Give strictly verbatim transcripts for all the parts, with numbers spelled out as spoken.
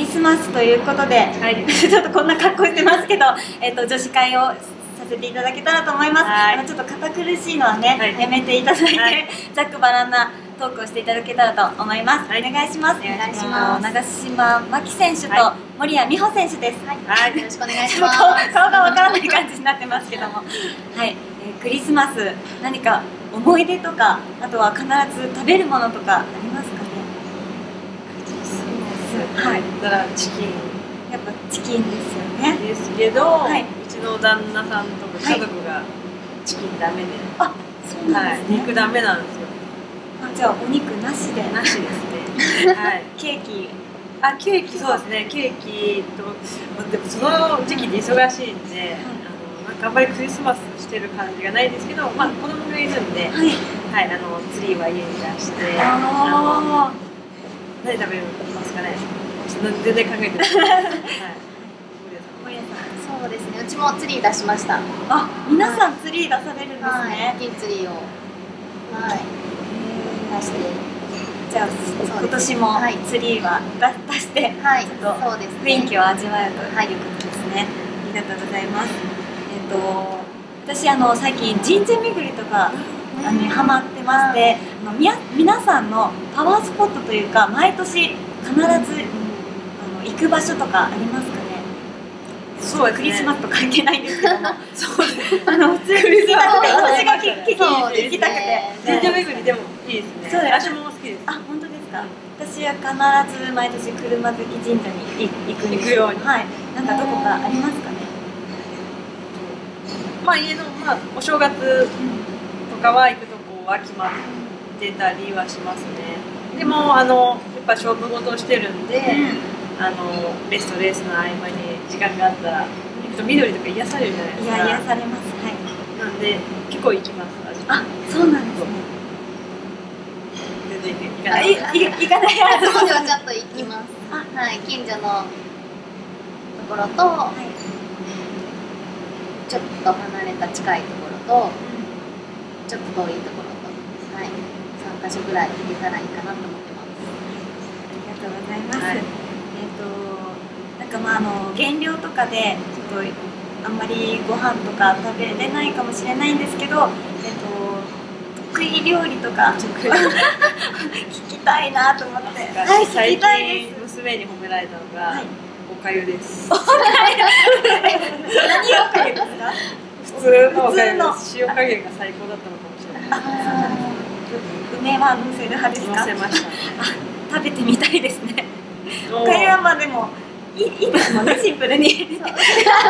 スマスということで、はい、ちょっとこんな格好してますけど、えっと女子会をさせていただけたらと思います。あのちょっと堅苦しいのはね、はい、やめていただいて、はい、ざっくばらんなトークをしていただけたらと思います。はい、お願いします。お願いします。長島真希選手と森谷美穂選手です。 はい、よろしくお願いします。 顔がわからない感じになってますけども、はい、えー、クリスマス何か思い出とか、あとは必ず食べるものとかありますかね。 はい、だからチキン、 やっぱチキンですよね。 ですけど、はい、うちの旦那さんとか家族がチキンダメで、 あ、そうなんですね。 肉ダメなんですよ。 あ、じゃあお肉なしで。 なしですね。はい。 ケーキ、 あ、ケーキ、そうですね。ケーキと、でもその時期で忙しいんで、あのなんかあんまりクリスマスしてる感じがないですけど、まあ子供がいるんで、はい、はい、あのツリーは家に出して、あの何食べますかね。全然考えてない。はい。 そうですね。うちもツリー出しました。 あ、皆さんツリー出されるんですね。 大きいツリーを。はい。出して。 じゃあ今年もツリーは出して、はい、ちょっと雰囲気を味わえるということですね。ありがとうございます。えっと私あの最近神社巡りとかあのハマってまして、あのみや皆さんのパワースポットというか毎年必ずあの行く場所とかありますかね。そうクリスマスと関係ないんですけども、そうです。あの普通に聞きたくて、私が聞きたくて、 神社巡りでもいいですね。そうです。私も好きです。 あ、本当ですか。私は必ず毎年車好き神社に行く行くように。はい。なんかどこかありますかね。 まあ家のまあお正月とかは行くとこは決まってたりはしますね。でもあのやっぱ勝負事をしてるんで。あのレースとレースの合間に時間があったら行くと緑とか癒されるじゃないですか。 いや癒されます。はい。 なんで結構行きます。 あ、そうなんですね。 全然行かない。 行かない。 そこではちょっと行きます。はい、近所のところと、はい、ちょっと離れた近いところと、ちょっと遠いところと、はい、三箇所ぐらい行けたらいいかなと思ってます。 ありがとうございます。はい、えっとなんかまああの減量とかでちょっとあんまりご飯とか食べれないかもしれないんですけど、えっと得意料理とか聞きたいなと思って。 はい、聞きたいです。娘に褒められたのが、はい、おかゆです。 おかゆ。何おかゆですか？ 普通のおかゆです。塩加減が最高だったのかもしれない。あ、 梅は乗せる派ですか？ 乗せました。 食べてみたいですね。おかゆはまあでもいい、いいですもんね、シンプルに。いや、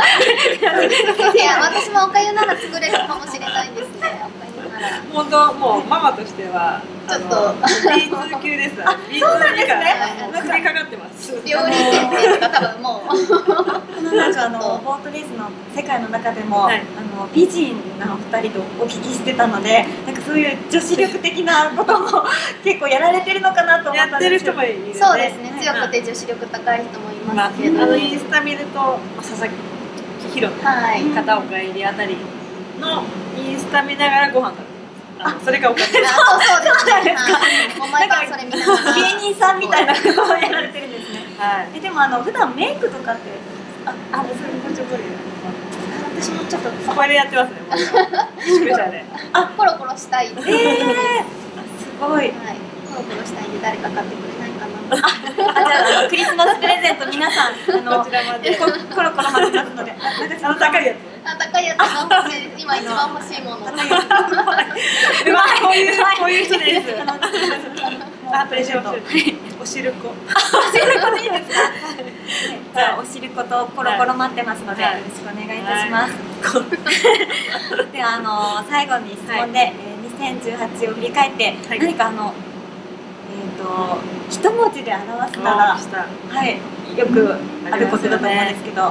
私もおかゆなら作れるかもしれないですね。おかゆなら。 本当もうママとしてはちょっとビーツ 級です。 ビーツ そうなんですね。 首かかってます。 料理店っていうか多分もう。 このなんかあのボートレースの世界の中でも、あの美人なお二人とお聞きしてたので、なんかそういう女子力的なことも結構やられてるのかなと思ったんですけど。 やってる人もいる。そうですね。強くて女子力高い人もいますけど。 あのインスタ見ると佐々木ひろ片岡えりあたりのインスタ見ながらご飯食べてます。あ、それがおかしい。 そうそうですね。お前がそれ見ながら芸人さんみたいなことをやられてるんですね。はい。でもあの普段メイクとかってあ、あ、それもちょっと私もちょっとそこでやってますね。宿舎で。 あ、コロコロしたい。ええ。すごい。はい。 コロコロしたいんで誰か買ってくれないかな。 あ、じゃあクリスマスプレゼント皆さんあのこちらまでコロコロ待ってますので、 あの高いやつ。 あ、高いやつが欲しい。今一番欲しいもの。うまい。 こういうこういう人です。あ、プレゼント。おしるこ。 おしるこでいいですか。じゃあおしることコロコロ待ってますのでよろしくお願いいたします。ではあの最後に質問でにせんじゅうはちを振り返って何かあのえっと一文字で表すならはいよくあることだと思うんですけど。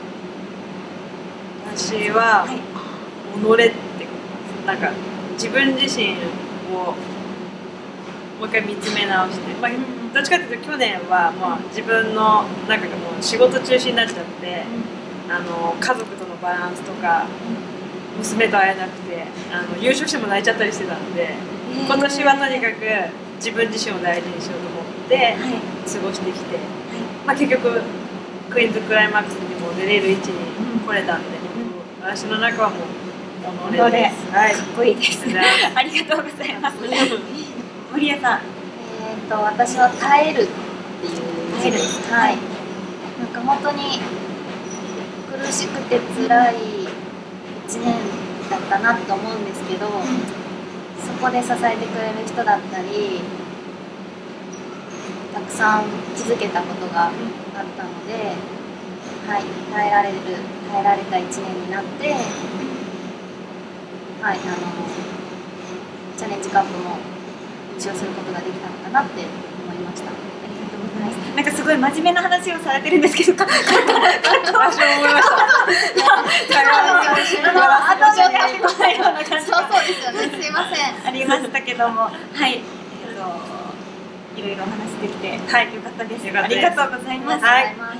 私は、はい、己ってなんか自分自身をもう一回見つめ直して、まあ、どっちかというと去年は、まあ、自分のなんかもう仕事中心になっちゃって、あの家族とのバランスとか娘と会えなくてあの優勝しても泣いちゃったりしてたんで、今年はとにかく自分自身を大事にしようと思って過ごしてきて、まあ、結局クイーンズクライマックスにも出れる位置に来れたんで、うん、私の中はもう己です。 はい、かっこいいです。ありがとうございます。森谷さん、 えっと私は耐えるっていう耐える、 はい、なんか本当に苦しくて辛い一年だったなと思うんですけど、そこで支えてくれる人だったりたくさん気づけたことがあったので、はい、耐えられる耐えられた一年になって、はい、あのチャレンジカップも優勝することができたのかなって思いました。 なんかすごい真面目な話をされてるんですけど、私も思いました。 そうそうですよね。すいません。 ありましたけども、はい、えっといろいろお話できて、はい、よかったです。ありがとうございます。